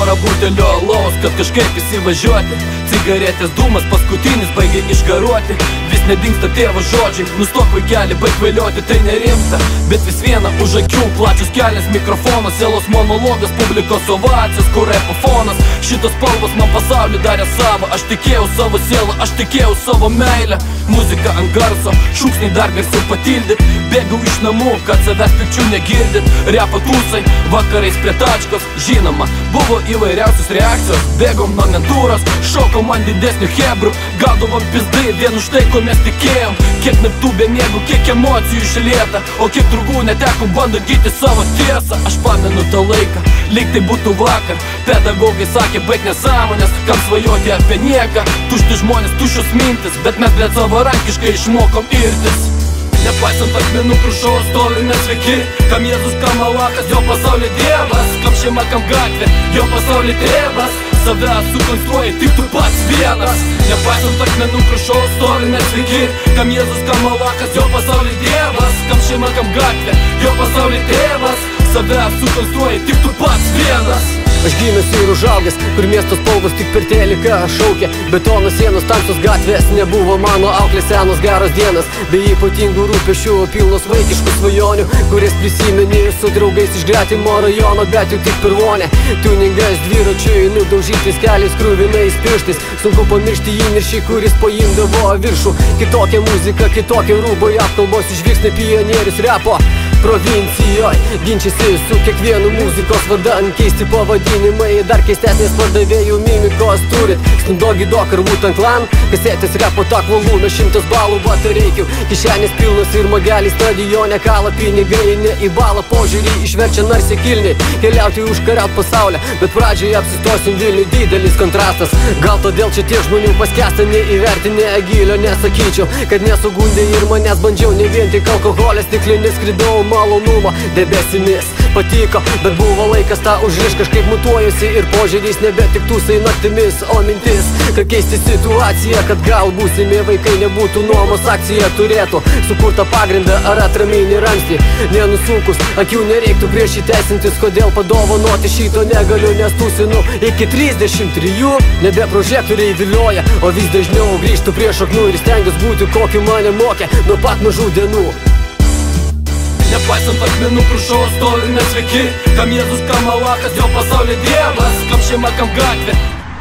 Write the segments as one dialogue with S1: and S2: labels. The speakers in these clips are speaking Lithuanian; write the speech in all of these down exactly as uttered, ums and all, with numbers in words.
S1: porą butelio alaus, kad kažkaip įsivažiuoti. Cigaretės dūmas paskutinis baigia išgaruoti. Vis nedingsta tėvo žodžiai, nustok vaikeli, baig vėlioti, tai nerimta. Bet vis viena už akių, plačius kelias mikrofonas, sielos monologas, publikos ovacijos, kur repo fonas. Šitos spalvos man pasaulį darė savo, aš tikėjau savo sielą, aš tikėjau savo meilę. Muzika ant garso, šūksniai dar garsiau patildyt. Bėgau iš namų, kad savęs pikčių negirdit. Repo tūsai, vakarais prie tačkos. Žinoma, buvo įvairiausios reakcijos. Bėgom nuo mentūros, šokom man didesnių hebrų. Gaudavom pizdai vien už tai, ko mes tikėjom. Kiek naktų be miegų, kiek emocijų išlieta. O kiek draugų neteko bando gyti savo tiesą. Aš pamenu tą laiką, lyg tai būtų vakar. Pedagogai sakė, baig nesąmonės, kam svajoti apie nieką. Tušti žmonės, tuščios mintis, bet mes blėt savarankiškai išmokom irtis. Nepaisant akmenų krušos stovi nesveiki. Kam Jėzus, kam Alachas, jo pasaulio dievas. Kam šeima, kam gatvė, jo pasaulio tėvas. Save sukonstruoji tik tu pats vienas. Nepaisant akmenų krušos stovi nesveiki. Kam Jėzus, kam Alachas, jo pasaulio dievas. Kam šeima, kam gatvė, jo pasaulio tėvas. Save sukonstruoji tik tu pats vienas.
S2: Aš gimęs ir užaugęs, kur miesto spalvos tik per teliką šaukė. Betono sienos, tamsios gatvės, nebuvo mano auklės senos geros dienas. Be ypatingų rūpesčių, pilnos vaikiškų svajonių, kuris prisimeni su draugais iš gretimo rajono, bet jau tik per vonę. Tuningais dviračiui, nudaužytis keliais, kruvinais pirštais. Sunku pamiršti įniršį, kuris paimdavo viršų. Kitokia muzika, kitokia rūbai, apkalbos žvilgsniai, pionierius repo provincijoj. Ginčiasi su kiekvienu muzikos vardan, keisti pavadinimai, dar keistesnės pardavėjų mimikos turit. Snundogi Dog ar Wu-Tang Clan, kasetės repo takvalų, nuo šimtas balų batareikių. Kišenės pilnos ir mageliai stadione kala pinigai, ne į balą požiūrį išverčia narsiai kilniai. Keliauti užkariaut pasaulę, bet pradžioje apsistosim Vilniui, didelis kontrastas. Gal todėl čia tiek žmonių paskęsta, neįvertinę gylio, nesakyčiau, kad nesugundė ir manęs bandžiau, ne vien tik alkoholės stiklinis, skridau malonumą debesimis. Patiko, bet buvo laikas tą užriš, kažkaip mutuojusi ir požiūrys nebe tik tūsai naktimis, o mintis, kad keisti situaciją, kad gal būsimi vaikai nebūtų nuomos akcija, turėtų sukurtą pagrindą ar atraminį ramstį. Nenusunkus, akių nereiktų prieš įteisintis, kodėl padovanoti šito negaliu, nes tūsinu iki trisdešimt trijų. Nebe prožektoriai vilioja, o vis dažniau grįžtų prie šaknų ir stengiuos būti, kokiu mane mokė nuo pat mažų dienų.
S1: Nepaisant akmenų krušos stovi nesveiki. Kam Jėzus, kam Alachas, jo pasaulio dievas. Kam šeima, kam gatvė.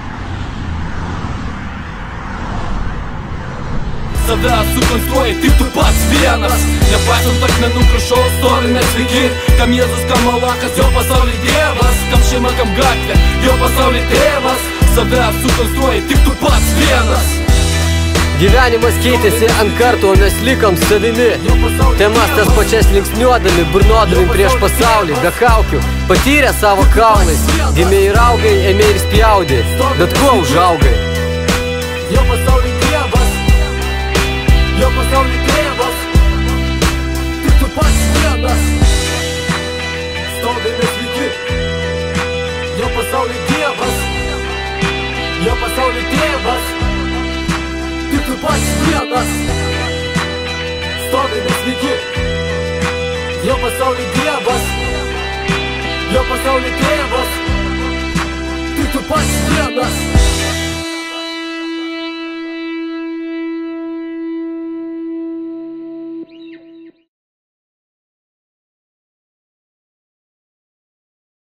S1: Save sukonstruoji tik tu pats vienas. Nepaisant akmenų krušos stovi nesveiki. Kam Jėzus, kam Alachas, jo pasaulio dievas. Kam šeima, kam gatvė, jo pasaulio tėvas. Save sukonstruoji tik tu pats vienas.
S2: Gyvenimas keitėsi ant kartų, o mes likom savimi. Temas tas pačias linksniuodami, burnodami prieš pasaulį, be kaukių, patyrę savo kaulais. Gimė ir augai, ėmė ir spjaudė, bet kuo užaugai?
S1: Jo pasaulio dievas, jo pasaulio tėvas, tik tu pats vienas. Stovi nesveiki. Jo pasaulio dievas, jo pasaulio tėvas, tik tu pats vienas. Stovi nesveiki. Jo pasaulio dievas, jo pasaulio tėvas, tik tu pats vienas.